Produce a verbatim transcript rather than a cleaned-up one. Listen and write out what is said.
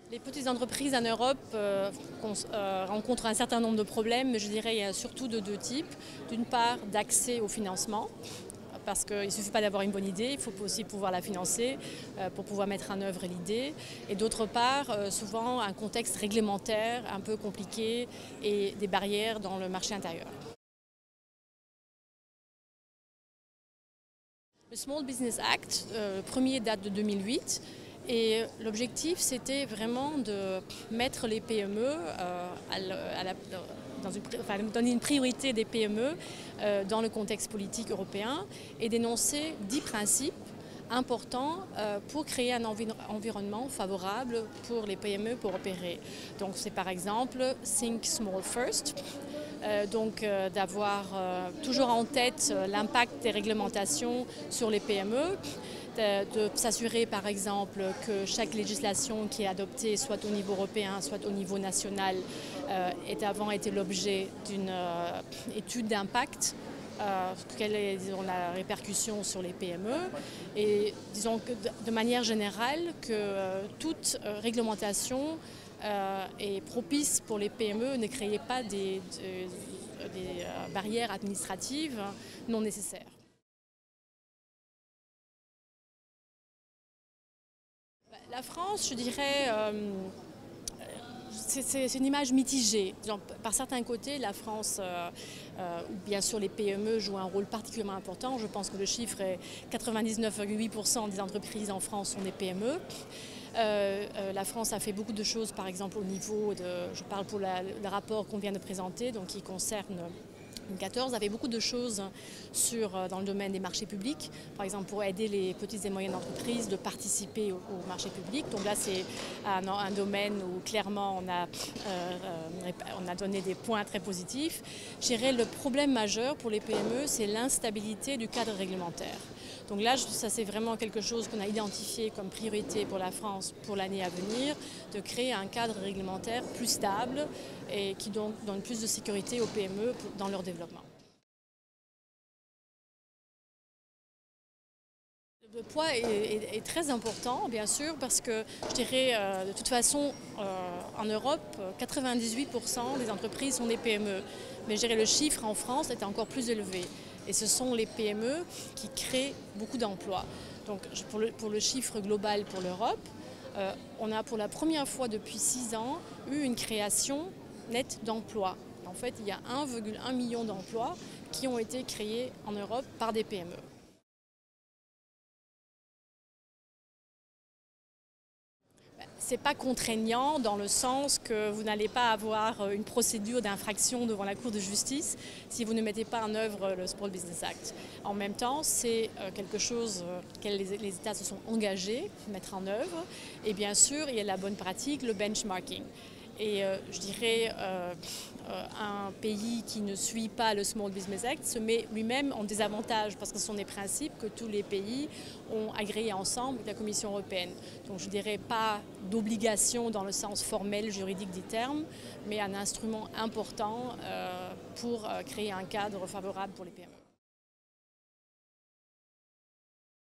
Les petites entreprises en Europe euh, euh, rencontrent un certain nombre de problèmes, mais je dirais qu'il y a surtout de deux types. D'une part, d'accès au financement, parce qu'il ne suffit pas d'avoir une bonne idée, il faut aussi pouvoir la financer euh, pour pouvoir mettre en œuvre l'idée. Et d'autre part, euh, souvent un contexte réglementaire un peu compliqué et des barrières dans le marché intérieur. Le Small Business Act, euh, le premier date de deux mille huit. Et l'objectif, c'était vraiment de mettre les P M E, euh, à la, à la, dans une, enfin, donner une priorité des P M E euh, dans le contexte politique européen et d'énoncer dix principes importants euh, pour créer un envi environnement favorable pour les P M E pour opérer. Donc c'est par exemple Think Small First. Euh, donc euh, d'avoir euh, toujours en tête euh, l'impact des réglementations sur les P M E, de, de s'assurer par exemple que chaque législation qui est adoptée, soit au niveau européen, soit au niveau national, euh, ait avant été l'objet d'une euh, étude d'impact. Euh, quelle est disons, la répercussion sur les P M E et disons que de, de manière générale que euh, toute euh, réglementation euh, est propice pour les P M E, ne créez pas des, des, des euh, barrières administratives non nécessaires. La France, je dirais, euh, c'est une image mitigée. Genre, par certains côtés, la France, euh, euh, bien sûr les P M E jouent un rôle particulièrement important. Je pense que le chiffre est quatre-vingt-dix-neuf virgule huit pour cent des entreprises en France sont des P M E. Euh, euh, la France a fait beaucoup de choses, par exemple au niveau de, je parle pour la, le rapport qu'on vient de présenter, donc qui concerne deux mille quatorze, avait beaucoup de choses sur, dans le domaine des marchés publics, par exemple pour aider les petites et moyennes entreprises de participer au, au marché public. Donc là c'est un, un domaine où clairement on a, euh, on a donné des points très positifs. Je dirais le problème majeur pour les P M E, c'est l'instabilité du cadre réglementaire. Donc là, ça c'est vraiment quelque chose qu'on a identifié comme priorité pour la France pour l'année à venir, de créer un cadre réglementaire plus stable et qui donc donne plus de sécurité aux P M E dans leur développement. Le poids est, est, est très important, bien sûr, parce que je dirais, euh, de toute façon, euh, en Europe, quatre-vingt-dix-huit pour cent des entreprises sont des P M E. Mais je dirais le chiffre en France est encore plus élevé. Et ce sont les P M E qui créent beaucoup d'emplois. Donc pour le, pour le chiffre global pour l'Europe, euh, on a pour la première fois depuis six ans eu une création nette d'emplois. En fait, il y a un virgule un million d'emplois qui ont été créés en Europe par des P M E. Ce n'est pas contraignant dans le sens que vous n'allez pas avoir une procédure d'infraction devant la Cour de justice si vous ne mettez pas en œuvre le Small Business Act. En même temps, c'est quelque chose que les États se sont engagés à mettre en œuvre. Et bien sûr, il y a la bonne pratique, le benchmarking. Et euh, je dirais, euh, euh, un pays qui ne suit pas le Small Business Act se met lui-même en désavantage parce que ce sont des principes que tous les pays ont agréés ensemble avec la Commission européenne. Donc je ne dirais pas d'obligation dans le sens formel juridique du terme, mais un instrument important euh, pour euh, créer un cadre favorable pour les P M E.